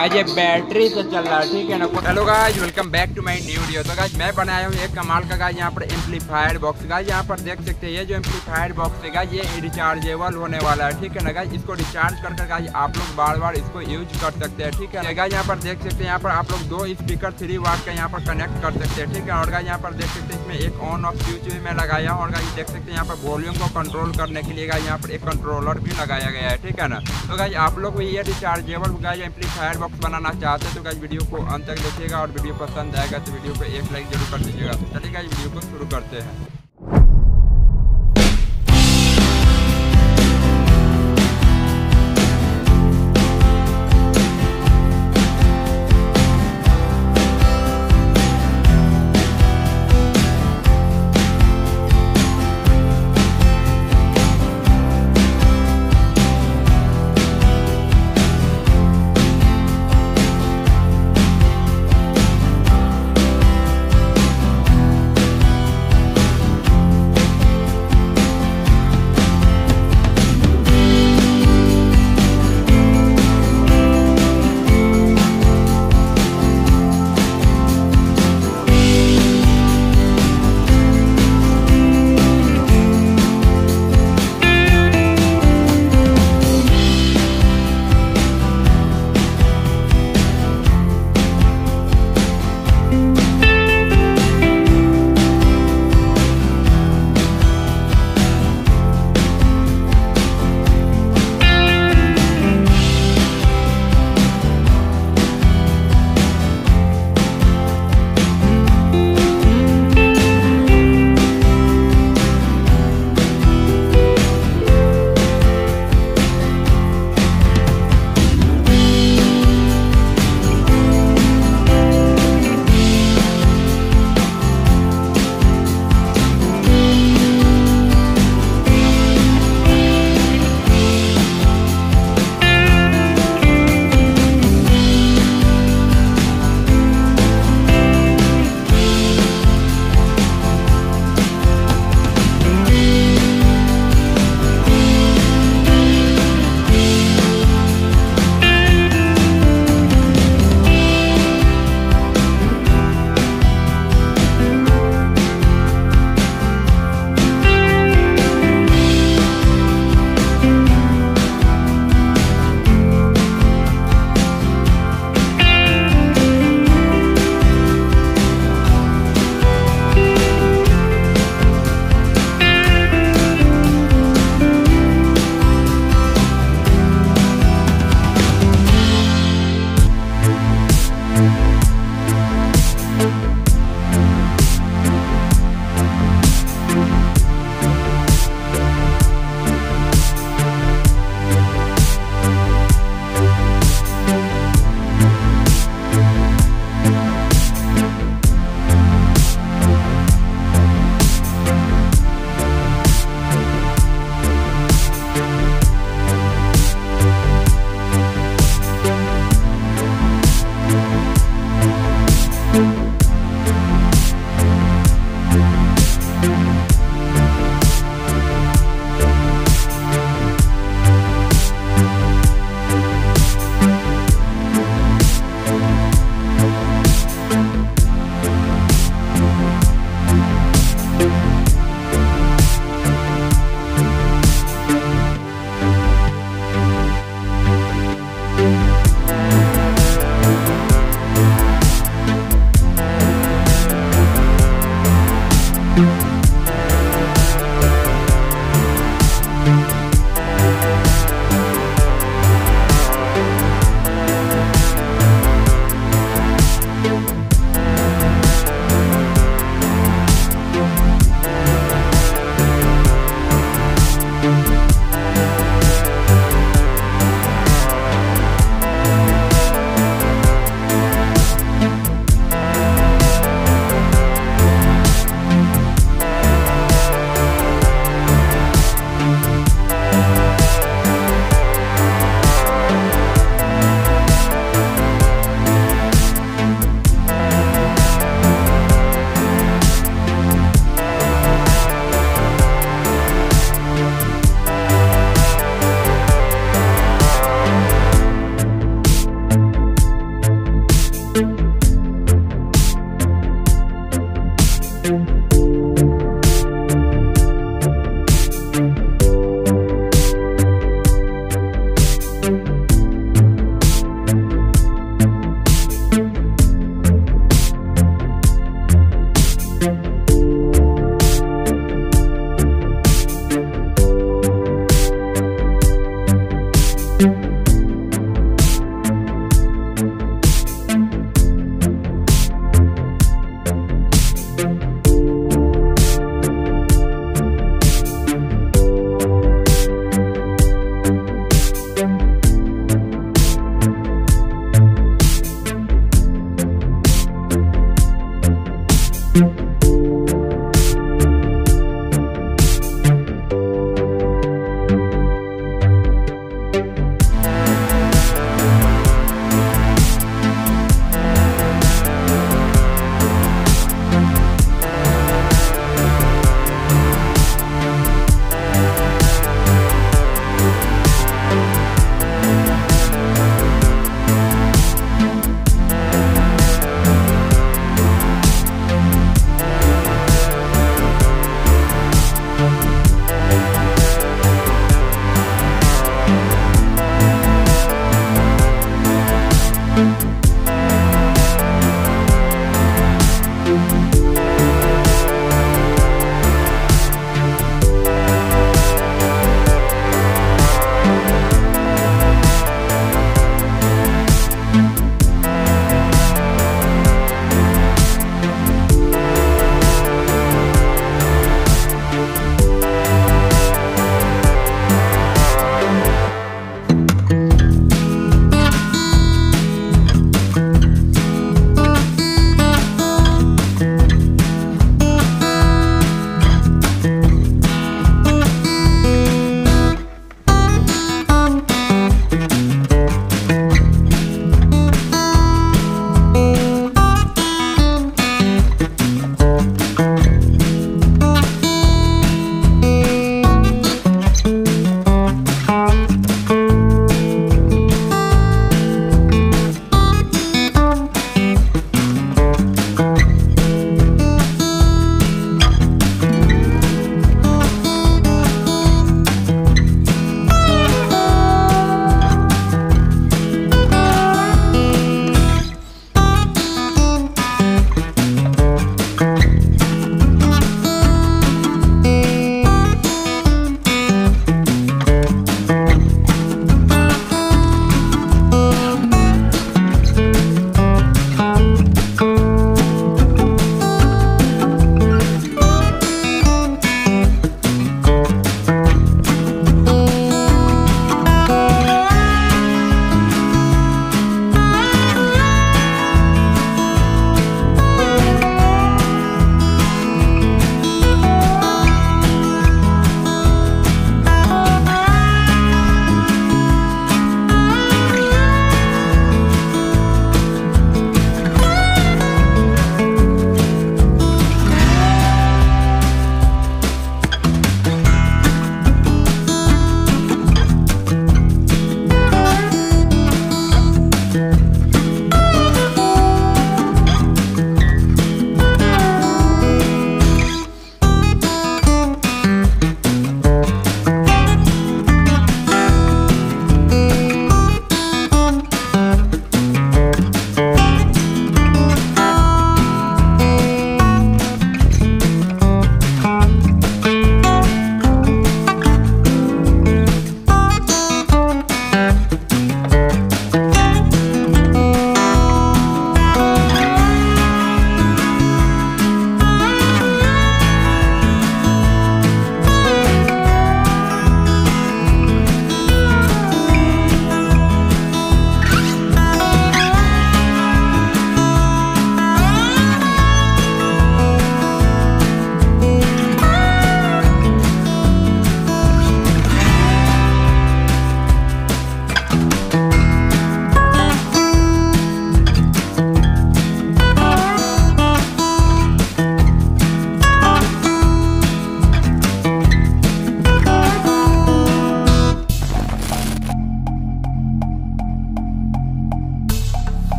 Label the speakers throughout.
Speaker 1: Guys ये battery से चल रहा है, ठीक है ना। Hello guys, welcome back to my new video. तो गाइस मैं बनाया हूँ एक कमाल का गाइस यहाँ पर एम्पलीफायर बॉक्स। गाइस यहाँ पर देख सकते हैं ये जो एम्पलीफायर बॉक्स है गाइस ये रिचार्जेबल होने वाला है, ठीक है ना। गाइस इसको रिचार्ज कर गाइस आप लोग बार बार इसको यूज कर सकते हैं, ठीक है। गाइस यहाँ पर देख सकते हैं यहाँ पर आप लोग 2 स्पीकर 3 वाट का यहाँ पर कनेक्ट कर सकते हैं, ठीक है। और गाइस यहाँ पर देख सकते हैं इसमें एक ऑन ऑफ स्विच भी मैं लगाया हूँ। और गाइस देख सकते हैं यहाँ पर वॉल्यूम को कंट्रोल करने के लिए गाइस यहाँ पर एक कंट्रोलर भी लगाया गया है, ठीक है ना। तो गाइस आप लोग भी ये रिचार्जेबल गाइस एम्पलीफायर बॉक्स बनाना चाहते हैं तो गाइस वीडियो को अंत तक देखिएगा। और वीडियो पसंद आएगा तो वीडियो को एक लाइक जरूर कर दीजिएगा। तो चलिए गाइस वीडियो को शुरू करते हैं।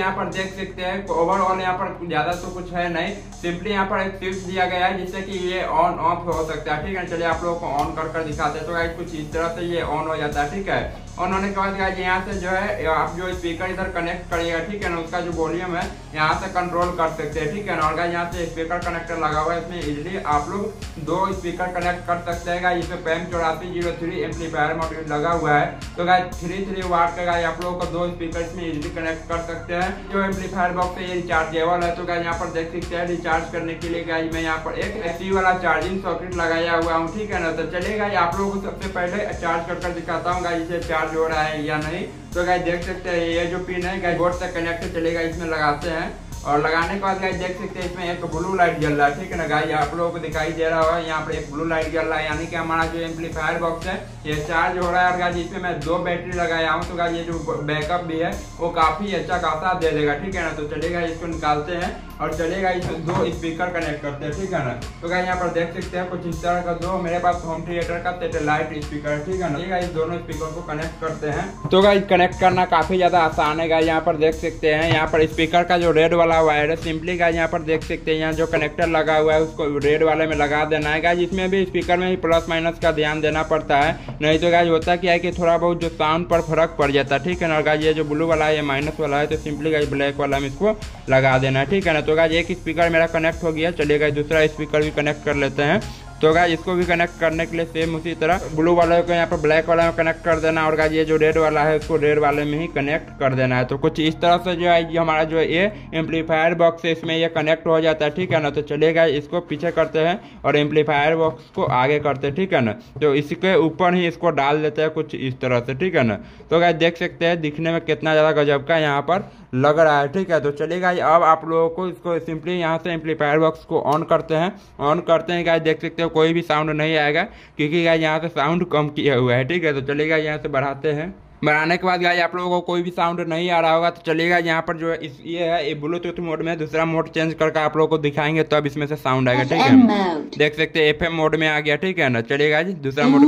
Speaker 1: यहाँ पर देख सकते हैं ओवरऑल यहाँ पर ज्यादा तो कुछ है नहीं, सिंपली यहाँ पर एक स्विच दिया गया है जिससे कि ये ऑन ऑफ हो सकता है। ठीक है, चलिए आप लोगों को ऑन कर दिखाते हैं। तो गाइस कुछ इस तरह से ये ऑन हो जाता है। ठीक है, ऑन होने के बाद गाइस यहाँ से जो है आप जो स्पीकर इधर कनेक्ट करिएगा, ठीक है ना, उसका जो वॉल्यूम है यहाँ से कंट्रोल कर सकते हैं। ठीक है ना, और गाइस यहाँ से स्पीकर कनेक्टर लगा हुआ है, इसमें इजीली आप लोग 2 स्पीकर कनेक्ट कर सकते हैं। गाइस इसमें PAM 8403 एम्पलीफायर मॉड्यूल लगा हुआ है। तो गाइस 33 वाट का गाइस आप लोगों को 2 स्पीकर इसमें इजीली कनेक्ट कर सकते हैं। जो एम्पलीफायर बॉक्स है ये रिचार्जेबल है। तो गाइस यहाँ पर देख सकते हैं रिचार्ज करने के लिए गाइस मैं यहाँ पर एक AC वाला चार्जिंग सॉकेट लगाया हुआ हूँ। ठीक है ना, तो चलिएगा आप लोगों को सबसे पहले चार्ज कर दिखाता हूँ गाइस इसे चार्ज हो रहा है या नहीं। तो गाइस देख सकते हैं ये जो पिन है गाइस बोर्ड से कनेक्ट चलेगा, इसमें लगाते हैं और लगाने के बाद गाइस देख सकते हैं इसमें एक ब्लू लाइट जल रहा है। ठीक है ना गाइस, आप लोगों को दिखाई दे रहा होगा यहाँ पर एक ब्लू लाइट जल रहा है, यानी कि हमारा जो एम्पलीफायर बॉक्स है ये चार्ज हो रहा है। और गाइस इसमें मैं 2 बैटरी लगाया हूँ, तो गाइस ये जो बैकअप भी है वो काफी अच्छा खासा दे देगा। ठीक है ना, तो चलेगा इसको निकालते हैं और चलेगा इसमें 2 स्पीकर कनेक्ट करते हैं। ठीक है ना, तो गाइस यहाँ पर देख सकते हैं कुछ इस तरह का 2 मेरे पास होम थिएटर का सैटेलाइट स्पीकर। ठीक है ना, इस दोनों स्पीकर को कनेक्ट करते हैं। तो गाइस कनेक्ट करना काफी ज्यादा आसान है। गाइस यहाँ पर देख सकते हैं यहाँ पर स्पीकर का जो रेड वाला वायर है सिंपली गाइस यहाँ पर देख सकते हैं यहाँ जो कनेक्टर लगा हुआ है उसको रेड वाले में लगा देना है। गाइस इसमें भी स्पीकर में भी प्लस माइनस का ध्यान देना पड़ता है, नहीं तो गाइस होता क्या है कि थोड़ा बहुत जो साउंड पर फर्क पड़ जाता है। ठीक है ना, और गाइस ये जो ब्लू वाला है ये माइनस वाला है, तो सिंपली गाइस ब्लैक वाला में इसको लगा देना है। ठीक है ना, तो गाइस एक स्पीकर मेरा कनेक्ट हो गया, चलिए गाइस दूसरा स्पीकर भी कनेक्ट कर लेते हैं। तो गाइस इसको भी कनेक्ट करने के लिए सेम उसी तरह ब्लू वाले को यहाँ पर ब्लैक वाला में कनेक्ट कर देना, और गाइस ये जो रेड वाला है उसको रेड वाले में ही कनेक्ट कर देना है। तो कुछ इस तरह से जो है ये हमारा जो ये एम्पलीफायर बॉक्स है इसमें ये कनेक्ट हो जाता है। ठीक है ना, तो चलिए गाइस इसको पीछे करते हैं और एम्पलीफायर बॉक्स को आगे करते हैं। ठीक है ना, तो इसके ऊपर ही इसको डाल देते हैं कुछ इस तरह से। ठीक है ना, तो गाइस देख सकते हैं दिखने में कितना ज़्यादा गजब का यहाँ पर लग रहा है। ठीक है, तो चलिए गाइस अब आप लोगों को इसको सिंपली यहाँ से एम्पलीफायर बॉक्स को ऑन करते हैं। ऑन करते हैं गाइस देख सकते हो कोई भी साउंड नहीं आएगा क्योंकि गाइस यहाँ से साउंड कम किया हुआ है। ठीक है, तो चलिएगा यहाँ से बढ़ाते हैं। बढ़ाने के बाद गाइस आप लोगों को कोई भी साउंड नहीं आ रहा होगा, तो चलिएगा यहाँ पर जो है ये है ये ब्लूटूथ मोड में, दूसरा मोड चेंज करके आप लोगों को दिखाएंगे तब तो इसमें से साउंड आएगा। ठीक है, देख सकते हैं FM मोड में आ गया। ठीक है ना, चलिएगा जी दूसरा मोड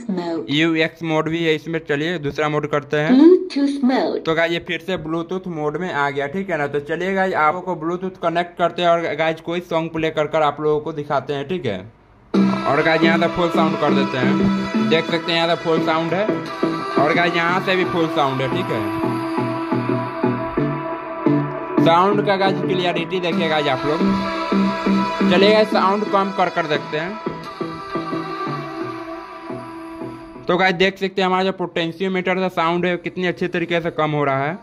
Speaker 1: UX मोड भी है इसमें, चलिए दूसरा मोड करते हैं। तो गाइस ये फिर से ब्लूटूथ मोड में आ गया। ठीक है ना, तो चलिए गाइस आप लोगों को ब्लूटूथ कनेक्ट करते हैं और गाइस कोई सॉन्ग प्ले कर आप लोगों को दिखाते हैं। ठीक है, और गाइस यहाँ से फुल साउंड कर देते हैं, देख सकते हैं यहाँ से फुल साउंड है और गाइस यहाँ से भी फुल साउंड है। ठीक है, साउंड का गाइस क्लियरिटी देखिएगा आप लोग। चलिए साउंड कम कर देखते हैं। तो गाइस देख सकते हैं हमारा जो पोटेंशियोमीटर का साउंड है कितनी अच्छी तरीके से कम हो रहा है।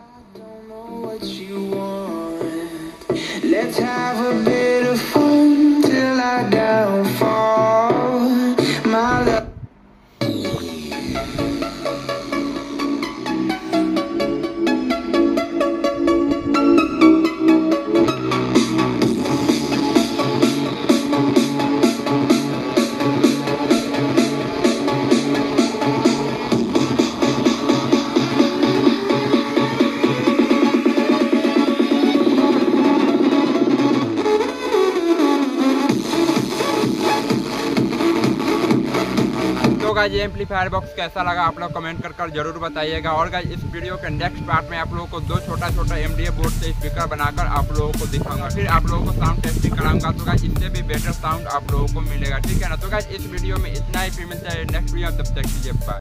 Speaker 1: तो गाइस ये एम्पलीफायर बॉक्स कैसा लगा आप लोग कमेंट कर जरूर बताइएगा। और गाइस इस वीडियो के नेक्स्ट पार्ट में आप लोगों को 2 छोटा MDF बोर्ड से स्पीकर बनाकर आप लोगों को दिखाऊंगा, फिर आप लोगों को साउंड टेस्टिंग कराऊंगा। तो गाइस इससे भी बेटर साउंड आप लोगों को मिलेगा। ठीक है ना, तो गाइस इस वीडियो में इतना ही, फिर मिलता है नेक्स्ट वीडियो, तब तक के लिए बाय।